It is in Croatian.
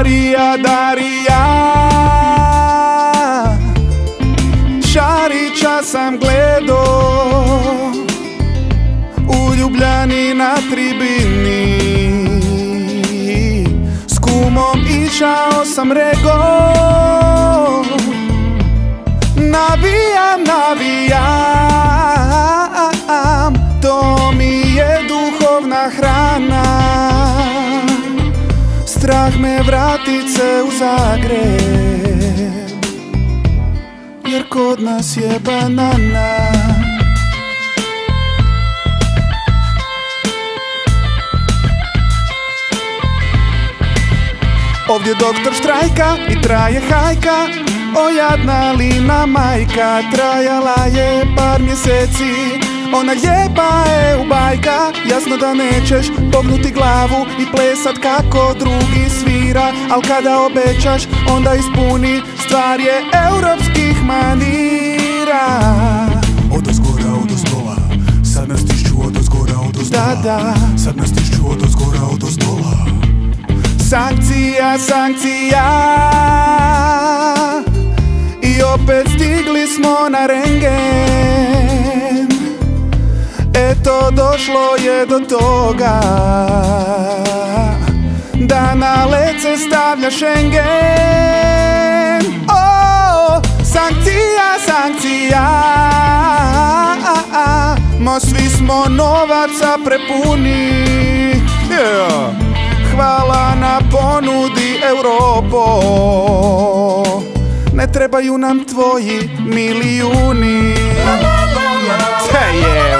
Darija, Šarića sam gledo u Ljubljani na tribini, s kumom išao sam rego. Navijam, to mi je duhovna hrana. Strah me vratit se u Zagreb, jer kod nas je banana. Ovdje doktor štrajka i traje hajka, o jadna Lina majka. Trajala je par mjeseci, ona lijepa je u bajka. Jasno da nećeš pognuti glavu i plesat kako drugi svira, al kada obećaš onda ispuni, stvar je europskih manira. Odozgora, odozdola, sad nas stišću odozgora, odozdola. Da, sad nas stišću odozgora, odozdola. Sankcija, i opet stigli smo na rengen. Eto došlo je do toga da na lece stavlja Schengen. Oh, sankcija, mo svi smo novaca prepuni. Hvala na ponudi, Europo, ne trebaju nam tvoji milijuni. Te je